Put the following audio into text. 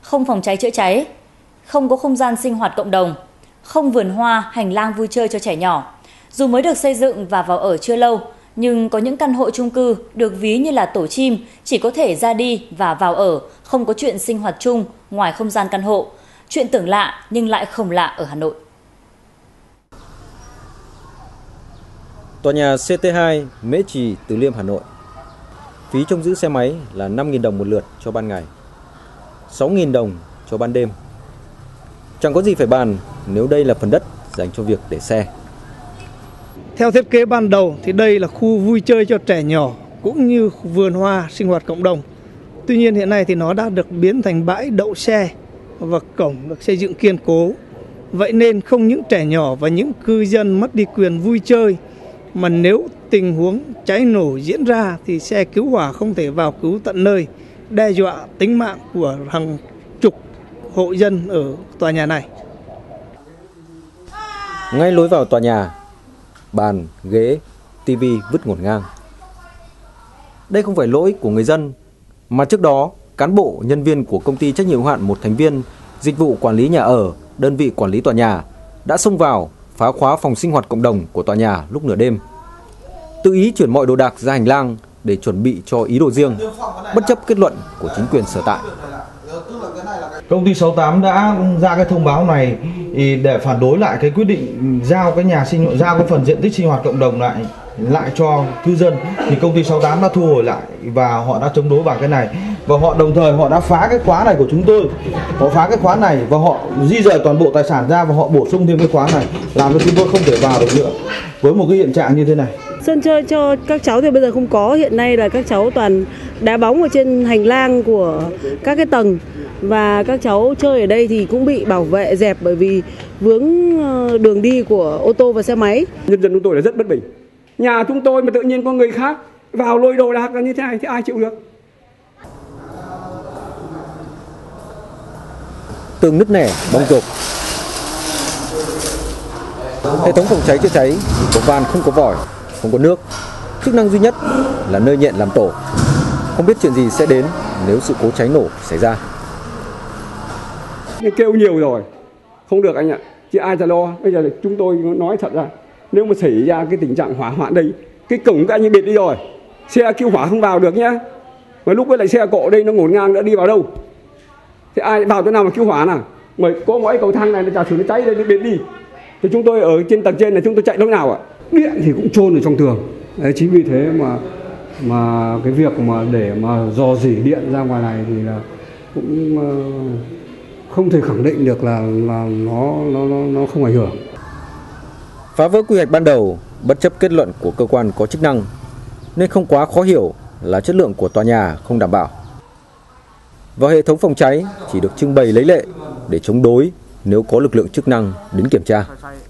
không phòng cháy chữa cháy, không có không gian sinh hoạt cộng đồng, không vườn hoa, hành lang vui chơi cho trẻ nhỏ. Dù mới được xây dựng và vào ở chưa lâu, nhưng có những căn hộ chung cư được ví như là tổ chim, chỉ có thể ra đi và vào ở, không có chuyện sinh hoạt chung ngoài không gian căn hộ. Chuyện tưởng lạ nhưng lại không lạ ở Hà Nội. Tòa nhà CT2 Mễ Trì, Từ Liêm, Hà Nội. Phí trông giữ xe máy là 5.000 đồng một lượt cho ban ngày, 6.000 đồng cho ban đêm. Chẳng có gì phải bàn nếu đây là phần đất dành cho việc để xe. Theo thiết kế ban đầu thì đây là khu vui chơi cho trẻ nhỏ cũng như vườn hoa sinh hoạt cộng đồng. Tuy nhiên hiện nay thì nó đã được biến thành bãi đậu xe và cổng được xây dựng kiên cố. Vậy nên không những trẻ nhỏ và những cư dân mất đi quyền vui chơi, mà nếu tình huống cháy nổ diễn ra thì xe cứu hỏa không thể vào cứu tận nơi, đe dọa tính mạng của hàng chục hộ dân ở tòa nhà này. Ngay lối vào tòa nhà, bàn, ghế, tivi vứt ngổn ngang. Đây không phải lỗi của người dân, mà trước đó cán bộ, nhân viên của công ty trách nhiệm hữu hạn một thành viên dịch vụ quản lý nhà ở, đơn vị quản lý tòa nhà đã xông vào phá khóa phòng sinh hoạt cộng đồng của tòa nhà lúc nửa đêm, tự ý chuyển mọi đồ đạc ra hành lang để chuẩn bị cho ý đồ riêng, bất chấp kết luận của chính quyền sở tại. Công ty 68 đã ra cái thông báo này để phản đối lại cái quyết định giao cái phần diện tích sinh hoạt cộng đồng lại cho cư dân. Thì công ty 68 đã thu hồi lại và họ đã chống đối bằng cái này, và họ đồng thời họ đã phá cái khóa này của chúng tôi. Họ phá cái khóa này và họ di rời toàn bộ tài sản ra và họ bổ sung thêm cái khóa này, làm cho chúng tôi không thể vào được nữa với một cái hiện trạng như thế này. Sân chơi cho các cháu thì bây giờ không có, hiện nay là các cháu toàn đá bóng ở trên hành lang của các cái tầng, và các cháu chơi ở đây thì cũng bị bảo vệ dẹp bởi vì vướng đường đi của ô tô và xe máy. Nhân dân chúng tôi là rất bất bình. Nhà chúng tôi mà tự nhiên có người khác vào lôi đồ đạc như thế này thì ai chịu được. Tường nứt nẻ, bong rộp. Hệ thống phòng cháy chữa cháy chỉ có van không có vòi, không có nước. Chức năng duy nhất là nơi nhện làm tổ. Không biết chuyện gì sẽ đến nếu sự cố cháy nổ xảy ra. Kêu nhiều rồi, không được anh ạ, chứ ai ta lo. Bây giờ chúng tôi nói thật ra, nếu mà xảy ra cái tình trạng hỏa hoạn đây, cái cổng các anh ấy bịt đi rồi, xe cứu hỏa không vào được nhá. Mà lúc với lại xe cộ đây nó ngổn ngang đã đi vào đâu? Thì ai vào chỗ nào mà cứu hỏa nào? Mà có mỗi cầu thang này giả sử nó cháy đây nó bịt đi. Thì chúng tôi ở trên tầng trên là chúng tôi chạy lúc nào ạ? Điện thì cũng chôn ở trong tường. Đấy, chính vì thế mà cái việc mà để mà rò rỉ điện ra ngoài này thì là cũng không thể khẳng định được là nó không ảnh hưởng. Phá vỡ quy hoạch ban đầu, bất chấp kết luận của cơ quan có chức năng, nên không quá khó hiểu là chất lượng của tòa nhà không đảm bảo. Và hệ thống phòng cháy chỉ được trưng bày lấy lệ để chống đối nếu có lực lượng chức năng đến kiểm tra.